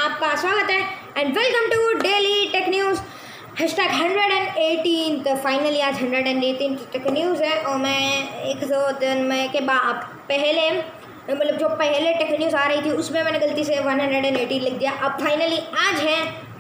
आपका स्वागत है and welcome to daily tech news #118। तो फाइनली आज 118 टेक न्यूज़ है और मैं 100 दिन में के बाद पहले मतलब जो पहले टेक न्यूज़ आ रही थी उसमें मैंने गलती से 118 लिख दिया। अब फाइनली आज है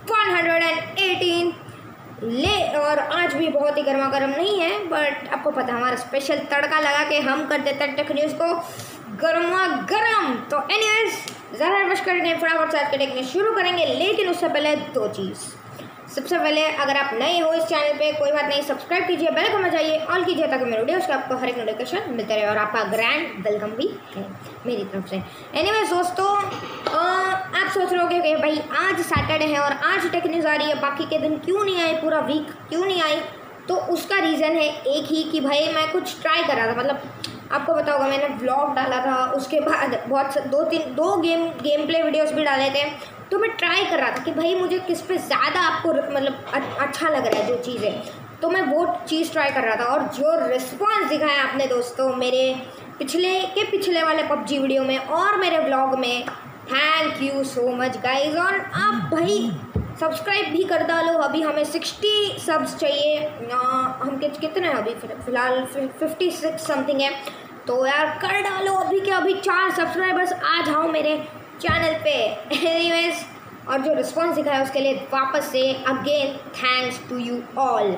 118 और आज भी बहुत ही गर्मा गर्म नहीं है, बट आपको पता है हमारा स्पेशल तड़का लगा के हम कर देते हैं टेक न्यूज़ को गर्मा गर्म। तो एनीवेज ज़्यादा बश करके फटाफट से आज के टेक न्यूज़ शुरू करेंगे, लेकिन उससे पहले दो चीज़। सबसे पहले अगर आप नए हो इस चैनल पे कोई बात नहीं, सब्सक्राइब कीजिए, बेल को बजाइए, ऑल कीजिए ताकि मेरे वीडियोस का आपको हर एक नोटिफिकेशन मिलते रहे और आपका ग्रैंड वेलकम भी है मेरी तरफ से। एनीवेज दोस्तों, आप सोच रहे होगे कि भाई आज सैटरडे है और आज टेक न्यूज़ आ रही है, बाकी के दिन क्यों नहीं आई, पूरा वीक क्यों नहीं आई? तो उसका रीज़न है एक ही कि भाई मैं कुछ ट्राई कर रहा था। मतलब आपको पता होगा मैंने व्लॉग डाला था, उसके बाद दो गेम प्ले वीडियोस भी डाले थे। तो मैं ट्राई कर रहा था कि भाई मुझे किस पे ज़्यादा आपको मतलब अच्छा लग रहा है जो चीज़ें, तो मैं वो चीज़ ट्राई कर रहा था। और जो रिस्पॉन्स दिखाया आपने दोस्तों मेरे पिछले वाले पबजी वीडियो में और मेरे व्लॉग में, thank you so much guys. और आप भाई सब्सक्राइब भी कर डालो, अभी हमें 60 सब्स चाहिए। हम कितने हैं अभी फ़िलहाल 56 समथिंग है, तो यार कर डालो अभी के अभी 4 सब्सक्राइबर्स आ जाओ मेरे चैनल पे। एनीवेज, और जो रिस्पॉन्स दिखा है उसके लिए वापस से again thanks to you all.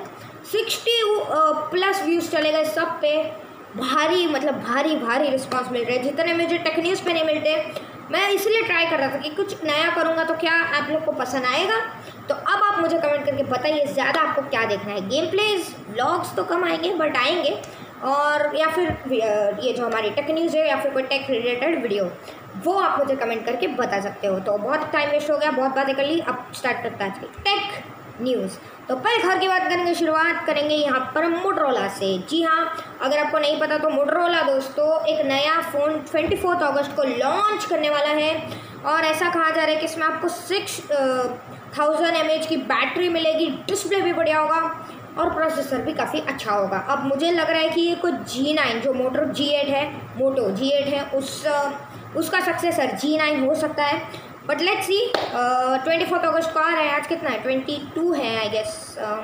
60+ views चले गए सब पे, भारी रिस्पॉन्स मिल रहे हैं जितने मुझे टेक न्यूज़ पे नहीं मिलते। मैं इसलिए ट्राई कर रहा था कि कुछ नया करूँगा तो क्या आप लोग को पसंद आएगा। तो अब आप मुझे कमेंट करके बताइए ज़्यादा आपको क्या देखना है, गेम प्लेज, व्लॉग्स तो कम आएंगे बट आएंगे, और या फिर ये जो हमारी टेक न्यूज़ है या फिर कोई टेक रिलेटेड वीडियो, वो आप मुझे कमेंट करके बता सकते हो। तो बहुत टाइम वेस्ट हो गया, बहुत बातें कर ली, अब स्टार्ट करता है आज की टेक न्यूज़। तो पहले घर की बात करेंगे, शुरुआत करेंगे यहाँ पर मोटरोला से। जी हाँ, अगर आपको नहीं पता तो मोटरोला दोस्तों एक नया फ़ोन 24 अगस्त को लॉन्च करने वाला है और ऐसा कहा जा रहा है कि इसमें आपको 6000 mAh की बैटरी मिलेगी, डिस्प्ले भी बढ़िया होगा और प्रोसेसर भी काफ़ी अच्छा होगा। अब मुझे लग रहा है कि ये कुछ G9 जो मोटो G8 है उसका सक्सेसर G9 हो सकता है, बट लेट्स सी। 24 अगस्त को आ रहा है, आज कितना है 22 है आई गेस,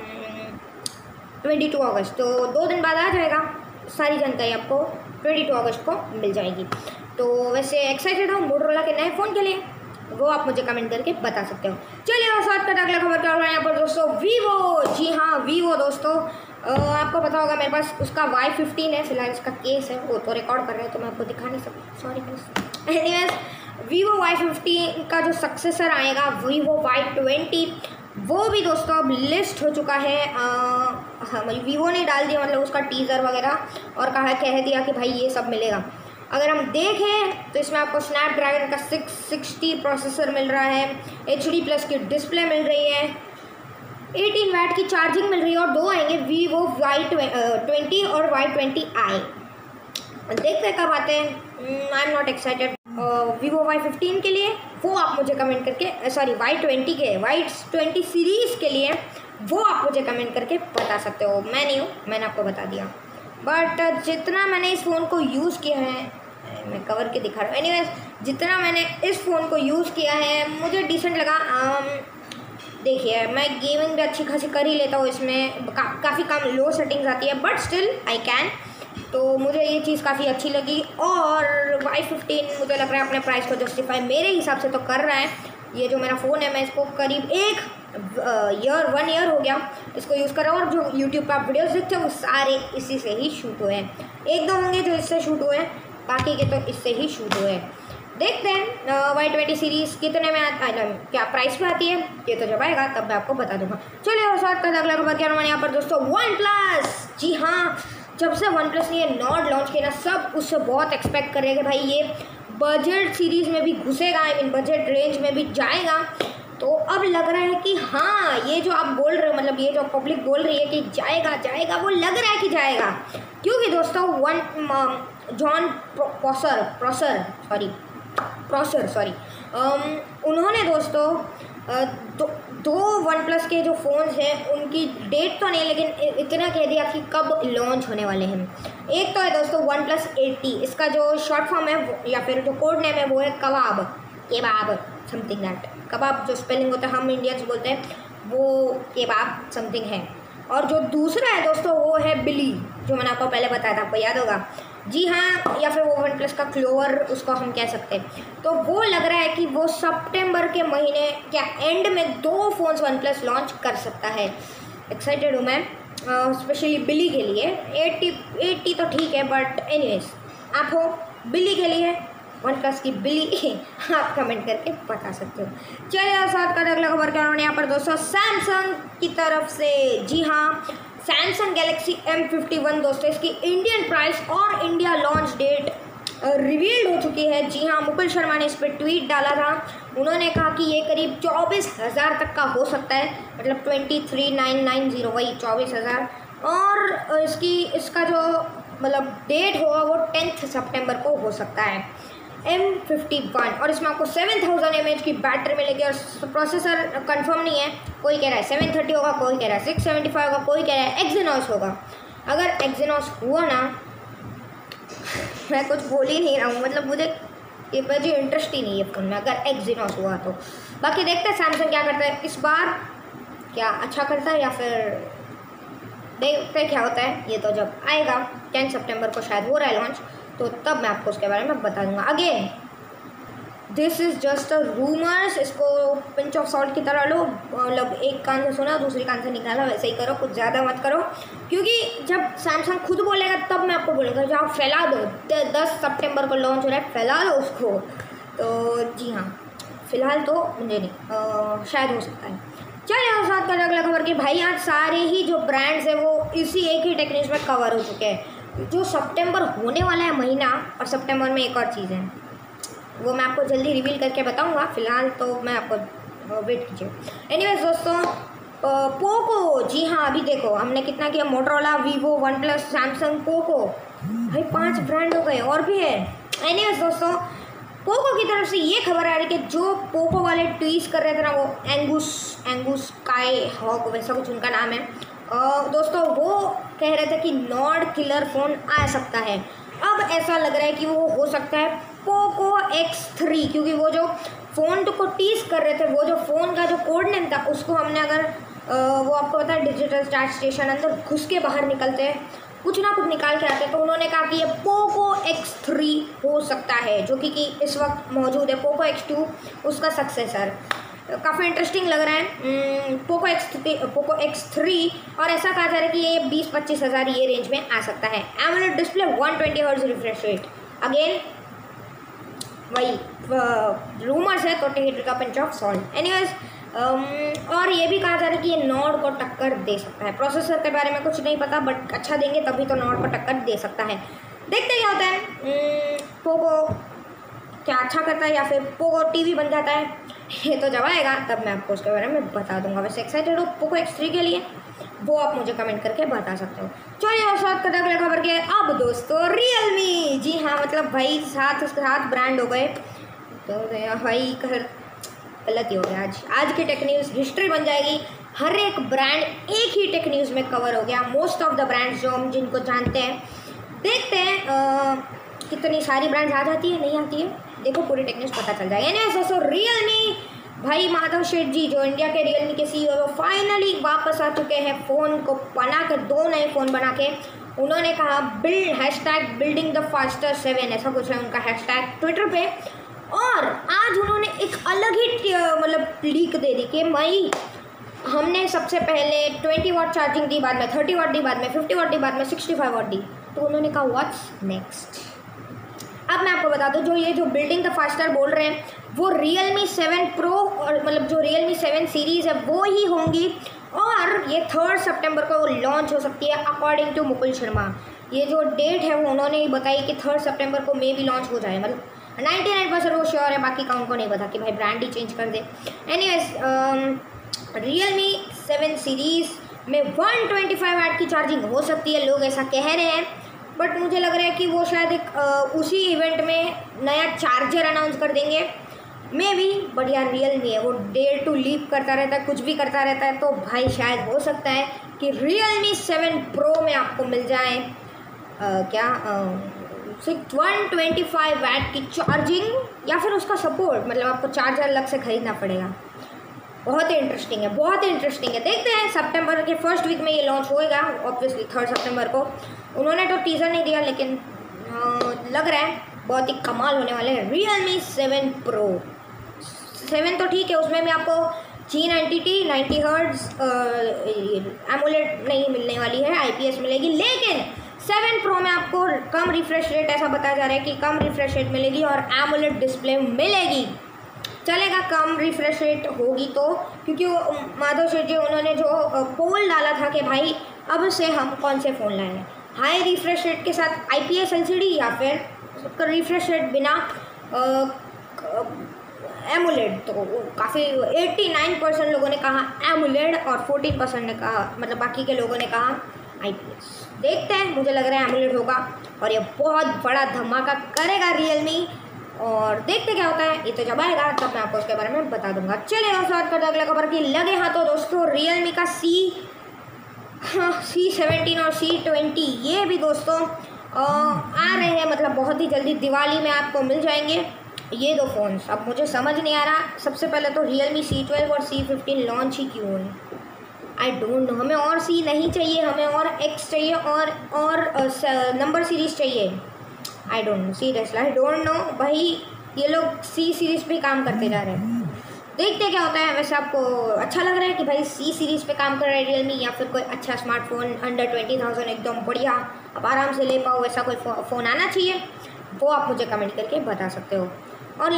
22 अगस्त, तो 2 दिन बाद आ जाएगा। सारी जानकारी आपको 22 अगस्त को मिल जाएगी। तो वैसे एक्साइटेड हूँ मोटरोला के नए फ़ोन के लिए, वो आप मुझे कमेंट करके बता सकते हो। चलिए और साथ करते अगला खबर क्या हो रहा है यहाँ पर दोस्तों, वीवो। जी हाँ, वीवो दोस्तों, आपको पता होगा मेरे पास उसका Y15 है, फिलहाल इसका केस है, वो तो रिकॉर्ड कर रहे हैं तो मैं आपको दिखा नहीं सकती, sorry please. Anyways, Vivo Y15 का जो सक्सेसर आएगा वीवो Y20, वो भी दोस्तों अब लिस्ट हो चुका है। हाँ, वीवो ने डाल दिया मतलब उसका टीज़र वगैरह और कह दिया कि भाई ये सब मिलेगा। अगर हम देखें तो इसमें आपको स्नैपड्रैगन का 660 प्रोसेसर मिल रहा है, HD+ की डिस्प्ले मिल रही है, 18 वाट की चार्जिंग मिल रही है और 2 आएंगे वीवो Y20 और Y20i। देखते कब आते हैं, I am not excited. Vivo Y15 के लिए वो आप मुझे कमेंट करके, सॉरी Y20 सीरीज़ के लिए वो आप मुझे कमेंट करके बता सकते हो। मैं नहीं हूँ, मैंने आपको बता दिया, बट जितना मैंने इस फ़ोन को यूज़ किया है, मैं कवर के दिखा रहा हूँ। एनीवेज, जितना मैंने इस फ़ोन को यूज़ किया है मुझे डिसेंट लगा। देखिए मैं गेमिंग भी अच्छी खासी कर ही लेता हूँ, इसमें काफ़ी कम लो सेटिंग्स आती है, बट स्टिल आई कैन, तो मुझे ये चीज़ काफ़ी अच्छी लगी। और Y15 मुझे लग रहा है अपने प्राइस को जस्टिफाई मेरे हिसाब से तो कर रहा है। ये जो मेरा फ़ोन है मैं इसको करीब 1 ईयर हो गया इसको यूज़ कर रहा हूँ, और जो यूट्यूब पर आप वीडियोज़ देखते हो वो सारे इसी से ही शूट हुए हैं। 1-2 होंगे जो इससे शूट हुए हैं, बाकी के तो इससे ही शूट हुए हैं। देखते हैं Y20 सीरीज़ कितने में क्या प्राइस पे आती है, ये तो जब आएगा तब मैं आपको बता दूँगा। चलिए और साथ का अगला खबर क्या है यहाँ पर दोस्तों, OnePlus। जी हाँ, जब से OnePlus ने ये नॉर्ड लॉन्च किया ना, सब उससे बहुत एक्सपेक्ट कर रहे हैं कि भाई ये बजट सीरीज़ में भी घुसेगा, आई मीन बजट रेंज में भी जाएगा। तो अब लग रहा है कि हाँ, ये जो आप बोल रहे हो, मतलब ये जो पब्लिक बोल रही है कि जाएगा, वो लग रहा है कि जाएगा, क्योंकि दोस्तों जॉन प्रॉसर उन्होंने दोस्तों दो OnePlus के जो फ़ोन्स हैं उनकी डेट तो नहीं, लेकिन इतना कह दिया कि कब लॉन्च होने वाले हैं। एक तो है दोस्तों OnePlus 80, इसका जो शॉर्ट फॉर्म है या फिर जो कोड नेम है वो है केबाब समथिंग दैट। कबाब जो स्पेलिंग होता है हम इंडियंस बोलते हैं, वो केबाब समथिंग है। और जो दूसरा है दोस्तों वो है बिली, जो मैंने आपको पहले बताया था, आपको याद होगा। जी हाँ, या फिर वो वन प्लस का क्लोवर उसको हम कह सकते हैं। तो वो लग रहा है कि वो सितंबर के महीने क्या एंड में 2 फ़ोन्स वन प्लस लॉन्च कर सकता है। एक्साइटेड हूँ मैं, स्पेशली बिली के लिए। 80 तो ठीक है, बट एनीवेज आप हो बिली के लिए, वन प्लस की बिली आप कमेंट करके बता सकते हो। चलिए और साथ का अगला खबर क्या होने यहाँ पर दोस्तों, सैमसंग की तरफ से। जी हाँ, सैमसंग गैलेक्सी M51 दोस्तों, इसकी इंडियन प्राइस और इंडिया लॉन्च डेट रिवील्ड हो चुकी है। जी हाँ, मुकुल शर्मा ने इस पर ट्वीट डाला था। उन्होंने कहा कि ये करीब 24,000 तक का हो सकता है, मतलब 23,990, वही 24,000। और इसका जो मतलब डेट होगा वो 10 सितंबर को हो सकता है। M51 और इसमें आपको 7000 mAh की बैटरी मिलेगी और प्रोसेसर कंफर्म नहीं है, कोई कह रहा है 730 होगा, कोई कह रहा है 675 होगा, कोई कह रहा है एक्सिनोस होगा। अगर एक्सिनोस हुआ ना, मैं कुछ बोल ही नहीं रहा हूँ, मतलब मुझे इंटरेस्ट ही नहीं है फ़ोन में अगर एक्सिनोस हुआ तो। बाकी देखते हैं सैमसंग क्या करता है इस बार, क्या अच्छा करता है या फिर देखते क्या होता है। ये तो जब आएगा 10 सितंबर को शायद हो रहा है लॉन्च, तो तब मैं आपको उसके बारे में बता दूंगा। Again this is just a rumours, इसको पिंच ऑफ सॉल्ट की तरह लो, मतलब एक कान से सुना दूसरी कान से निकाला, वैसे ही करो, कुछ ज़्यादा मत करो, क्योंकि जब सैमसंग खुद बोलेगा तब मैं आपको बोलूँगा। जब आप फैला दो 10 सितंबर को लॉन्च हो रहा है, फैला दो उसको। तो जी हाँ, फ़िलहाल तो मुझे नहीं, शायद हो सकता है। चलिए और साथ का अगला खबर कि भाई आज सारे ही जो ब्रांड्स हैं वो इसी एक ही टेक न्यूज़ में कवर हो चुके हैं। जो सितंबर होने वाला है महीना, और सितंबर में एक और चीज़ है, वो मैं आपको जल्दी रिवील करके बताऊंगा। फिलहाल तो मैं आपको वेट कीजिए। एनीवेज दोस्तों, पोको, जी हाँ, अभी देखो हमने कितना किया, Motorola, Vivo, OnePlus, Samsung, Poco, भाई 5 ब्रांड हो गए और भी है। एनीवेज दोस्तों, पोको की तरफ से ये खबर आ रही है कि जो पोको वाले ट्वीट कर रहे थे ना, वो एंगूस काई हॉक वैसा कुछ उनका नाम है दोस्तों, वो कह रहे थे कि नॉर्ड किलर फ़ोन आ सकता है। अब ऐसा लग रहा है कि वो हो सकता है पोको X3, क्योंकि वो जो फ़ोन को टीज कर रहे थे, वो जो फ़ोन का जो कोड नेम था उसको हमने अगर वो आपको पता है डिजिटल स्टार्ट स्टेशन अंदर घुस के बाहर निकलते हैं, कुछ ना कुछ निकाल के आते हैं, तो उन्होंने कहा कि ये पोको X3 हो सकता है, जो कि इस वक्त मौजूद है। पोको X2 उसका सक्सेसर, काफ़ी इंटरेस्टिंग लग रहा है पोको X3। और ऐसा कहा जा रहा है कि ये 20-25 हज़ार ये रेंज में आ सकता है। AMOLED display, 120 hertz refresh rate, again वही रूमर्स है, तो टेक इट का पिंच ऑफ सॉल्ट। एनीवेज, और ये भी कहा जा रहा है कि ये नॉर्ड को टक्कर दे सकता है। प्रोसेसर के बारे में कुछ नहीं पता, बट अच्छा देंगे तभी तो नॉर्ड को टक्कर दे सकता है। देखते क्या होता है, पोको क्या अच्छा करता है या फिर पोको टीवी बन जाता है, ये तो जब आएगा तब मैं आपको उसके बारे में बता दूंगा। वैसे एक्साइटेड हो पोको X3 के लिए, वो आप मुझे कमेंट करके बता सकते हो। चलिए और साथ का अगला खबर के अब दोस्तों, रियलमी, जी हाँ, मतलब भाई उसके साथ ब्रांड हो गए, तो भाई गलत ही हो गया। आज की टेक न्यूज़ हिस्ट्री बन जाएगी। हर एक ब्रांड एक ही टेक न्यूज़ में कवर हो गया, मोस्ट ऑफ द ब्रांड्स जो हम जिनको जानते हैं। देखते हैं कितनी सारी ब्रांड्स आ जाती है, नहीं आती है, देखो पूरी टेक न्यूज़ पता चल जाएगा। यानी दोस्तों, रियलमी भाई माधव शेठ जी जो इंडिया के रियलमी के CEO फाइनली वापस आ चुके हैं। फ़ोन को बना कर 2 नए फ़ोन बना के उन्होंने कहा बिल्डिंग द फास्टर 7, ऐसा कुछ है उनका हैशटैग ट्विटर पे। और आज उन्होंने एक अलग ही मतलब लीक दे दी कि हमने सबसे पहले 20 वाट चार्जिंग दी, बाद में 30 वाट दी, बाद में 50 वाट दी, बाद में 65 वाट दी। तो उन्होंने कहा व्हाट्स नेक्स्ट। अब मैं आपको बता दूं, जो बिल्डिंग द फास्टर बोल रहे हैं वो Realme 7 Pro और मतलब जो Realme 7 सीरीज़ है वो ही होंगी, और ये 3 सितंबर को लॉन्च हो सकती है अकॉर्डिंग टू मुकुल शर्मा। ये जो डेट है वो उन्होंने ही बताई कि 3 सितंबर को मे भी लॉन्च हो जाए, मतलब 99% वो श्योर है, बाकी का उनको नहीं पता कि भाई ब्रांड ही चेंज कर दे। एनीवेज, Realme 7 सीरीज़ में 125 वाट की चार्जिंग हो सकती है, लोग ऐसा कह रहे हैं, बट मुझे लग रहा है कि वो शायद एक उसी इवेंट में नया चार्जर अनाउंस कर देंगे मे बी। बट यार Realme है, वो डेयर टू लीप करता रहता है, कुछ भी करता रहता है, तो भाई शायद हो सकता है कि Realme 7 Pro में आपको मिल जाए 125 वाट की चार्जिंग या फिर उसका सपोर्ट, मतलब आपको चार्जर अलग से खरीदना पड़ेगा। बहुत ही इंटरेस्टिंग है, बहुत ही इंटरेस्टिंग है। देखते हैं सितंबर के फर्स्ट वीक में ये लॉन्च होएगा, ऑब्वियसली 3 सितंबर को। उन्होंने तो टीज़र नहीं दिया, लेकिन लग रहा है बहुत ही कमाल होने वाले हैं। Realme 7 Pro 7 तो ठीक है, उसमें भी आपको G90T 90 हर्ट्ज़ एमोलेड नहीं मिलने वाली है, IPS मिलेगी। लेकिन 7 Pro में आपको कम रिफ्रेश रेट, ऐसा बताया जा रहा है कि कम रिफ्रेश रेट मिलेगी और एमोलेड डिस्प्ले मिलेगी। चलेगा, कम रिफ्रेश रेट होगी तो, क्योंकि वो माधव सेठ जी उन्होंने जो पोल डाला था कि भाई अब से हम कौन से फ़ोन लाएँ, हाई रिफ्रेश रेट के साथ IPS LCD या फिर रिफ्रेश रेट बिना एमोलेड। तो काफ़ी 89% लोगों ने कहा एमोलेड और 14% ने कहा, मतलब बाकी के लोगों ने कहा IPS। देखते हैं, मुझे लग रहा है एमोलेड होगा और ये बहुत बड़ा धमाका करेगा Realme, और देखते क्या होता है। ये तो जब आएगा तब मैं आपको उसके बारे में बता दूंगा। चलिए दोस्तों, बात करते अगले खबर की। लगे हाथों दोस्तों Realme का C17 और C20, ये भी दोस्तों आ रहे हैं, मतलब बहुत ही जल्दी दिवाली में आपको मिल जाएंगे ये दो फ़ोन्स। अब मुझे समझ नहीं आ रहा, सबसे पहले तो Realme C12 और C15 लॉन्च ही क्यों है, आई डोंट नो। हमें और C नहीं चाहिए, हमें और X चाहिए और नंबर सीरीज़ चाहिए। I don't know, seriously I don't know भाई। ये लोग C सीरीज़ पे काम करते जा रहे हैं, देखते क्या होता है। वैसे आपको अच्छा लग रहा है कि भाई C सीरीज़ पे काम कर रहा है Realme, या फिर कोई अच्छा स्मार्टफोन अंडर 20,000 एकदम बढ़िया आप आराम से ले पाओ, वैसा कोई फ़ोन आना चाहिए, वो आप मुझे कमेंट करके बता सकते हो। और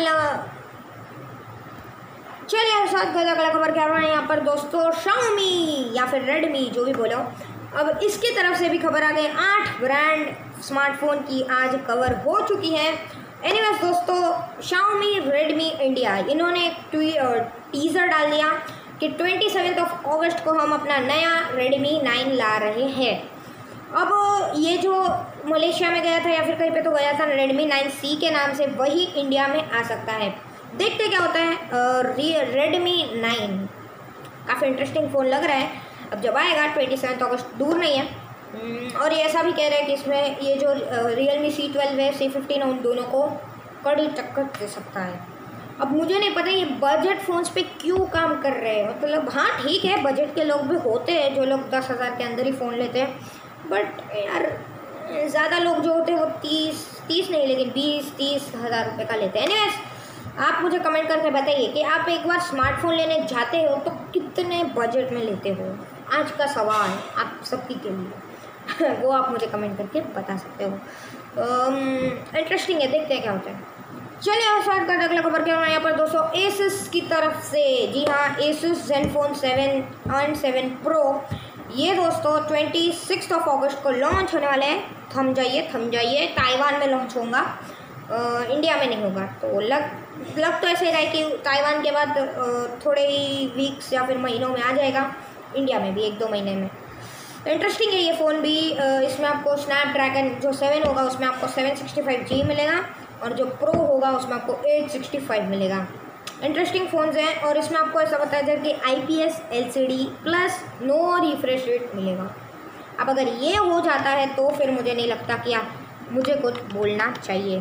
चलिए साथ अगला खबर क्या रहा है यहाँ पर दोस्तों, Xiaomi या फिर Redmi जो भी बोलो, अब इसकी तरफ से भी खबर आ गई। 8 ब्रांड स्मार्टफोन की आज कवर हो चुकी है। एनीवेज दोस्तों, Xiaomi Redmi इंडिया, इन्होंने एक टीज़र डाल दिया कि 27 अगस्त को हम अपना नया Redmi 9 ला रहे हैं। अब ये जो मलेशिया में गया था या फिर कहीं पे तो गया था Redmi 9C के नाम से, वही इंडिया में आ सकता है। देखते क्या होता है। Redmi 9 काफ़ी इंटरेस्टिंग फ़ोन लग रहा है। अब जब आएगा 27 अगस्त दूर नहीं है। और ये ऐसा भी कह रहे हैं कि इसमें ये जो Realme C12 है, C15 उन दोनों को कड़ी टक्कर दे सकता है। अब मुझे नहीं पता ये बजट फ़ोन्स पे क्यों काम कर रहे हैं, मतलब हाँ ठीक है, बजट के लोग भी होते हैं जो लोग 10,000 के अंदर ही फ़ोन लेते हैं, बट यार ज़्यादा लोग जो होते हैं वो 30 नहीं लेकिन 20-30 हज़ार रुपये का लेते हैं। एनीवेज, आप मुझे कमेंट करके बताइए कि आप एक बार स्मार्टफोन लेने जाते हो तो कितने बजट में लेते हो। आज का सवाल आप सबकी के लिए वो आप मुझे कमेंट करके बता सकते हो। इंटरेस्टिंग है, देखते हैं क्या होता है। चलिए और स्टार्ट करते अगला खबर क्या है यहाँ पर दोस्तों, Asus की तरफ से। जी हाँ, Asus Zenfone 7 and 7 Pro ये दोस्तों 26 अगस्त को लॉन्च होने वाले हैं। थम जाइए, ताइवान में लॉन्च होगा, इंडिया में नहीं होगा। तो लग तो ऐसे रहा है कि ताइवान के बाद थोड़े ही वीक्स या फिर महीनों में आ जाएगा, इंडिया में भी 1-2 महीने में। इंटरेस्टिंग है ये फ़ोन भी। इसमें आपको स्नैपड्रैगन जो 7 होगा उसमें आपको 765G मिलेगा, और जो प्रो होगा उसमें आपको 865 मिलेगा। इंटरेस्टिंग फ़ोन्स हैं, और इसमें आपको ऐसा बताया जाए कि IPS LCD plus no refresh rate मिलेगा। अब अगर ये हो जाता है तो फिर मुझे नहीं लगता कि मुझे कुछ बोलना चाहिए।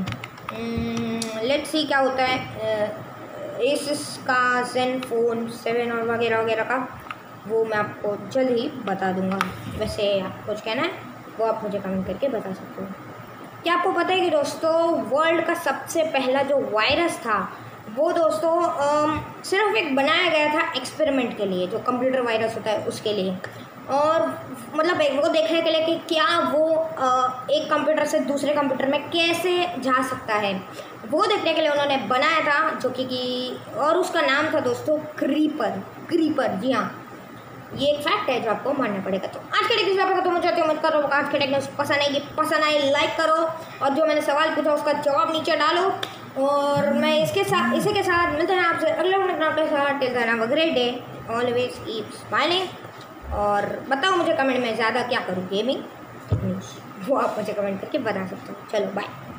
लेट्स सी क्या होता है। Asus का Zenfone 7 और वगैरह वगैरह का वो मैं आपको जल्द ही बता दूंगा। वैसे आप कुछ कहना है वो आप मुझे कमेंट करके बता सकते हो। क्या आपको पता है कि दोस्तों वर्ल्ड का सबसे पहला जो वायरस था वो दोस्तों सिर्फ एक बनाया गया था एक्सपेरिमेंट के लिए, जो कंप्यूटर वायरस होता है उसके लिए, और मतलब वो देखने के लिए कि क्या वो एक कंप्यूटर से दूसरे कंप्यूटर में कैसे जा सकता है, वो देखने के लिए उन्होंने बनाया था, जो कि और उसका नाम था दोस्तों क्रीपर। जी हाँ, ये एक फैक्ट है जो आपको मानना पड़ेगा। तो आज के टेक्निक्स आप खत्म हो जाते हो, मत करो। आज के टेक्निक्स पसंद आई लाइक करो, और जो मैंने सवाल पूछा उसका जवाब नीचे डालो। और मैं इसी के साथ मिलते हैं आपसे अगले अपने साथ। Till then have a great day, always keep smiling. और बताओ मुझे कमेंट में ज़्यादा क्या करूँ, गेमिंग टेक्निक्स, वो आप मुझे कमेंट करके बता सकते हो। चलो बाय।